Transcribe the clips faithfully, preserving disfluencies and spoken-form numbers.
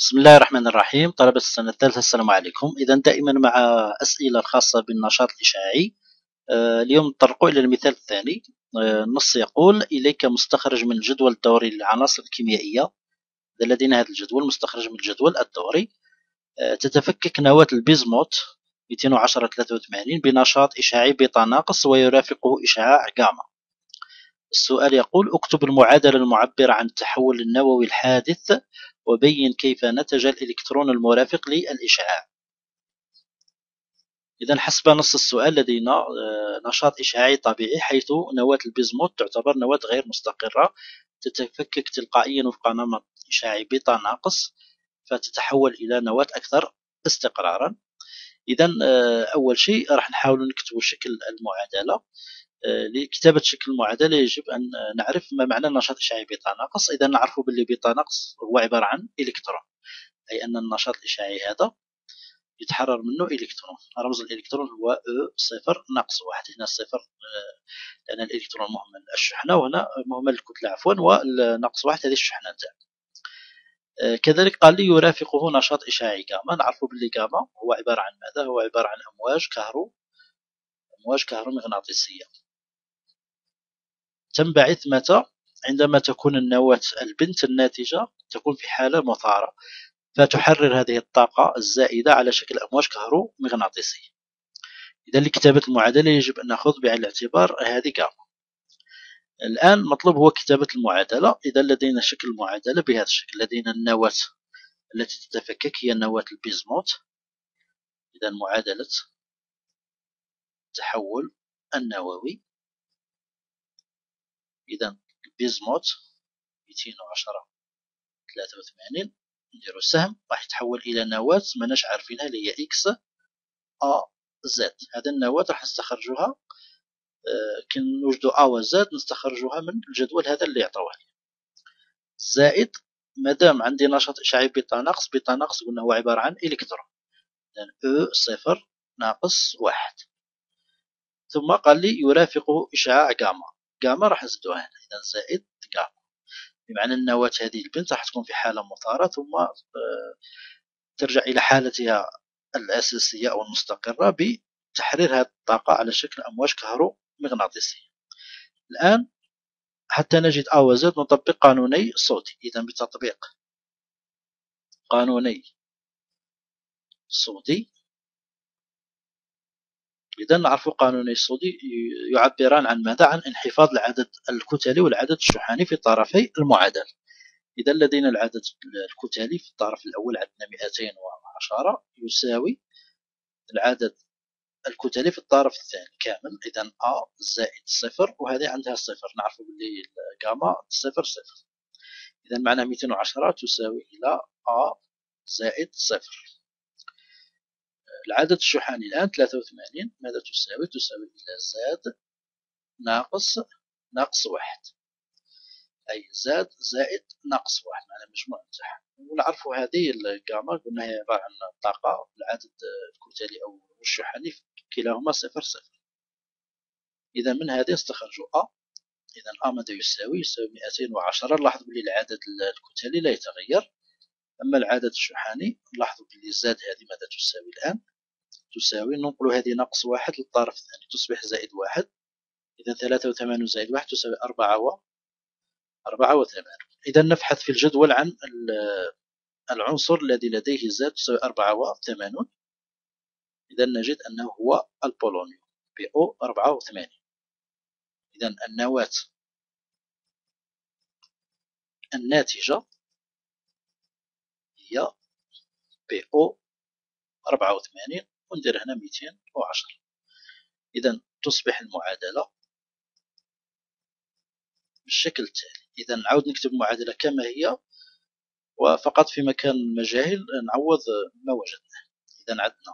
بسم الله الرحمن الرحيم. طلبة السنة الثالثة، السلام عليكم. إذا دائما مع أسئلة الخاصة بالنشاط الإشعاعي. آه، اليوم نطرق إلى المثال الثاني. آه، النص يقول: إليك مستخرج من الجدول الدوري للعناصر الكيميائية. إذا لدينا هذا الجدول مستخرج من الجدول الدوري. آه، تتفكك نواة البيزموت مئتين وعشرة ثلاثة وثمانين بنشاط إشعاعي بيتا ناقص ويرافقه إشعاع جاما. السؤال يقول: اكتب المعادلة المعبرة عن التحول النووي الحادث وبين كيف نتج الإلكترون المرافق للإشعاع. إذا حسب نص السؤال لدينا نشاط إشعاعي طبيعي، حيث نواة البيزموت تعتبر نواة غير مستقرة تتفكك تلقائيا وفق نمط إشعاعي بيتا ناقص، فتتحول إلى نواة أكثر استقرارا. إذا أول شيء راح نحاول نكتب شكل المعادلة. لكتابة شكل المعادلة يجب أن نعرف ما معنى النشاط الإشعاعي بيتا ناقص. إذا نعرف باللي بيتا ناقص هو عبارة عن إلكترون، أي أن النشاط الإشعاعي هذا يتحرر منه إلكترون. رمز الإلكترون هو أو صفر ناقص واحد. هنا صفر لأن الإلكترون مهمل الشحنة، وهنا مهمل الكتلة عفوا، والناقص واحد هذه الشحنة نتاعو. كذلك قال لي يرافقه نشاط إشعاعي جاما. نعرف باللي جاما هو عبارة عن ماذا؟ هو عبارة عن أمواج كهرو أمواج كهرومغناطيسية تنبعث متى؟ عندما تكون النواة البنت الناتجة تكون في حالة مثارة، فتحرر هذه الطاقة الزائدة على شكل أمواج كهرومغناطيسية. إذا لكتابة المعادلة يجب أن نأخذ بعين الاعتبار هذه جاما. الآن مطلوب هو كتابة المعادلة. إذا لدينا شكل المعادلة بهذا الشكل. لدينا النواة التي تتفكك هي نواة البيزموت. إذا معادلة التحول النووي. إذا البيزموت مئتين وعشرة ثلاثة وثمانين نديرو سهم، راح يتحول إلى نواة ماناش عارفينها اللي هي إكس أ زد. هذا النواة راح نستخرجوها. كي نوجدو أ و زد نستخرجوها من الجدول هذا اللي عطاوه لي. زائد مادام عندي نشاط إشعاعي بيتا ناقص، بيتا ناقص قلنا هو عبارة عن إلكترون، إذا أو صفر ناقص واحد. ثم قال لي يرافقه إشعاع جاما. جاما راح نزيدوها هنا، إذا زائد جاما، بمعنى النواة هذه البنت راح تكون في حالة مثارة ثم ترجع إلى حالتها الأساسية أو المستقرة بتحرير هذه الطاقة على شكل أمواج كهرومغناطيسية. الآن حتى نجد أ و زد نطبق قانوني صودي. إذا بتطبيق قانوني صودي، إذا نعرف قانوني الصودي يعبران عن ماذا؟ عن انحفاض العدد الكتلي والعدد الشحني في طرفي المعادلة. إذا لدينا العدد الكتلي في الطرف الأول عندنا مئتين وعشرة يساوي العدد الكتلي في الطرف الثاني كامل. إذا أ زائد صفر، وهذه عندها صفر، نعرف باللي الجاما صفر صفر. إذا معنى مئتين وعشرة تساوي إلى أ زائد صفر. العدد الشحني الآن ثلاثة وثمانين، ماذا تساوي؟ تساوي إلى زاد ناقص ناقص واحد، أي زاد زائد ناقص واحد معنى مجموع نتاعها. ونعرفوا هذه الجاما قلنا هي عبارة عن الطاقة العدد الكتلي أو الشحني كلاهما صفر صفر. إذا من هذه استخرجوا أ. إذا أ ماذا يساوي؟ يساوي مئتين وعشرة. نلاحظ بلي العدد الكتلي لا يتغير، أما العدد الشحني نلاحظ بلي زاد هذه ماذا تساوي الآن؟ تساوي ننقل هذه ناقص واحد للطرف الثاني تصبح زائد واحد. إذا ثلاثة وثمانين زائد واحد تساوي أربعة و أربعة وثمانين. إذا نبحث في الجدول عن العنصر الذي لديه زاد تساوي أربعة وثمانين. إذا نجد أنه هو البولونيوم بي أو أربعة وثمانين. إذا النواة الناتجة هي بي أو أربعة وثمانين، وندير هنا مئتين وعشرة. إذا تصبح المعادلة بالشكل التالي. إذا نعاود نكتب المعادلة كما هي، وفقط في مكان المجاهل نعوض ما وجدناه. إذا عندنا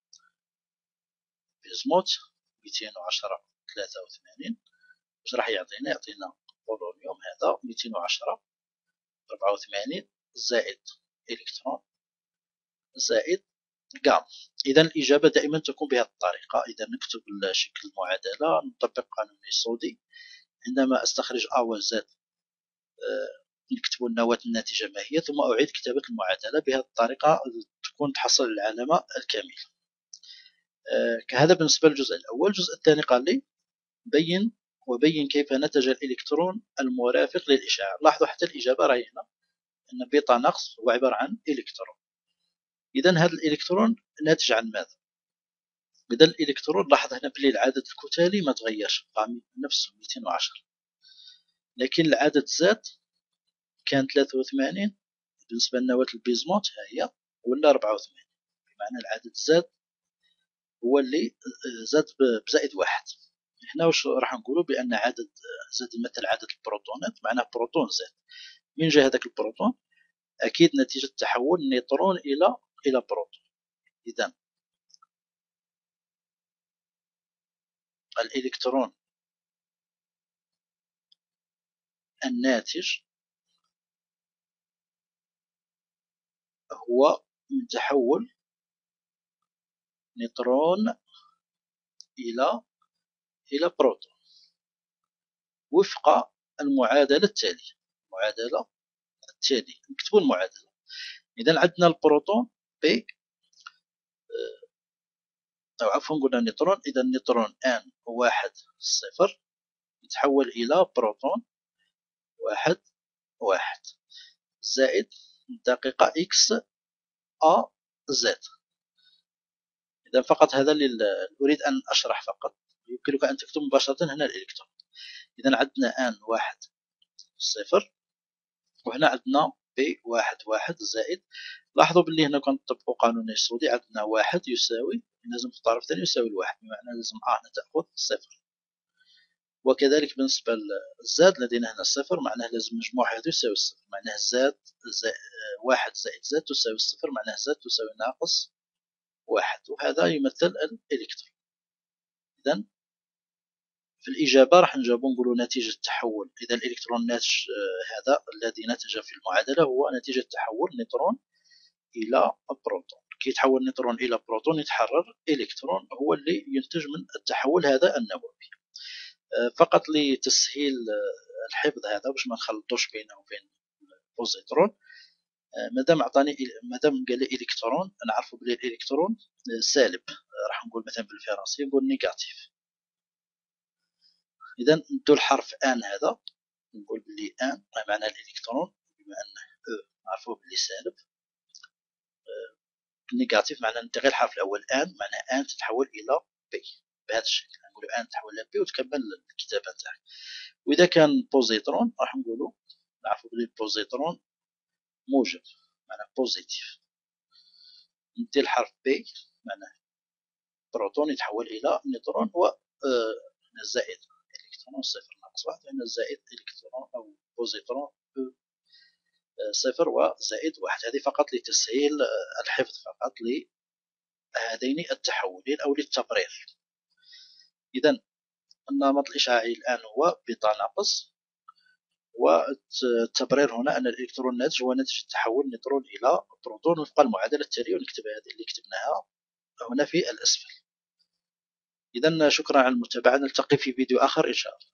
بيزموت مئتين وعشرة ثلاثة وثمانين، واش راح يعطينا؟ يعطينا بولونيوم هذا مئتين وعشرة أربعة وثمانين زائد إلكترون زائد جام. إذا الإجابة دائما تكون بهذه الطريقة. إذا نكتب شكل المعادلة نطبق قانون الصودي. عندما أستخرج أ و زد نكتب النواة الناتجة ما هي، ثم أعيد كتابة المعادلة. بهذه الطريقة تكون تحصل العلامة الكاملة. هذا بالنسبة للجزء الأول. الجزء الثاني قال لي بين وبين كيف نتج الإلكترون المرافق للإشعاع. لاحظوا حتى الإجابة راهي هنا أن بيتا نقص هو عبارة عن إلكترون. إذا هذا الإلكترون ناتج عن ماذا؟ إذا الإلكترون لاحظ هنا بلي العدد الكتلي ما تغيرش، بقى نفسه مئتين وعشرة، لكن العدد زاد كان ثلاثة وثمانين بالنسبة لنواة البيزموت ها هي، ولا أربعة وثمانين، بمعنى العدد زاد هو اللي زاد بزائد واحد. هنا واش راح نقولوا؟ بأن عدد زاد يمثل عدد البروتونات، معناه بروتون زاد. من جا هذاك البروتون؟ أكيد نتيجة تحول نيوترون إلى إلى بروتون. إذا الإلكترون الناتج هو من تحول نيوترون إلى إلى بروتون وفق المعادلة التالية. المعادلة التالية نكتبوا المعادلة. إذا عندنا البروتون بي، أو عفوا قلنا نيوترون. إذا النيوترون ان واحد صفر يتحول إلى بروتون واحد واحد زائد دقيقة إكس أ زد. إذا فقط هذا اللي أريد أن أشرح فقط، يمكنك أن تكتب مباشرة هنا الإلكترون. إذا عندنا ان واحد صفر، وهنا عندنا بي واحد واحد زائد. لاحظوا باللي هنا كنطبقوا قانون الصودي، عندنا واحد يساوي لازم في الطرف الثاني يساوي الواحد، بمعنى لازم أ هنا تأخذ صفر. وكذلك بالنسبة للزاد لدينا هنا صفر، معناه لازم مجموع هذا يساوي الصفر، معناه زاد زائد واحد زائد زاد تساوي الصفر، معناه زاد تساوي ناقص واحد، وهذا يمثل الإلكترون. إذا في الإجابة راح نجاوبوا نقولوا نتيجة تحول. إذا الإلكترون الناتج هذا الذي نتج في المعادلة هو نتيجة تحول نيوترون إلى بروتون. كي يتحول نيوترون إلى بروتون يتحرر إلكترون، هو اللي ينتج من التحول هذا النووي. فقط لتسهيل الحفظ هذا باش ما نخلطوش بينه وبين البوزيترون، مادام عطاني مادام قال لي الكترون نعرفوا بلي الالكترون سالب، راح نقول مثلا بالفرنسي نقول نيجاتيف. اذا ندو الحرف ان هذا نقول بلي ان معنى الالكترون، بما انه او نعرفوه بلي سالب. نيجاتيف معنى ننتقل الحرف الاول ان، معنى ان تتحول الى بي بهذا الشكل، نقولوا ان تحول الى بي وتكمل الكتابه تاعك. واذا كان بوزيترون راح نقولوا نعرفوا بلي البوزيترون موجب، معنى بوزيتيف. ندير الحرف بي معناه بروتون يتحول الى نيوترون، و هنا زائد الكترون صفر ناقص واحد، هنا زائد الكترون او بوزيترون صفر وزائد واحد. هذه فقط لتسهيل الحفظ، فقط لهذين التحولين او للتبرير. اذا النمط الاشعاعي الان هو بيتا ناقص، والتبرير هنا ان الالكترون الناتج هو ناتج تحول نيوترون الى بروتون وفق المعادله التاليه، ونكتب هذه اللي كتبناها هنا في الاسفل. إذا شكرا على المتابعة، نلتقي في فيديو آخر إن شاء الله.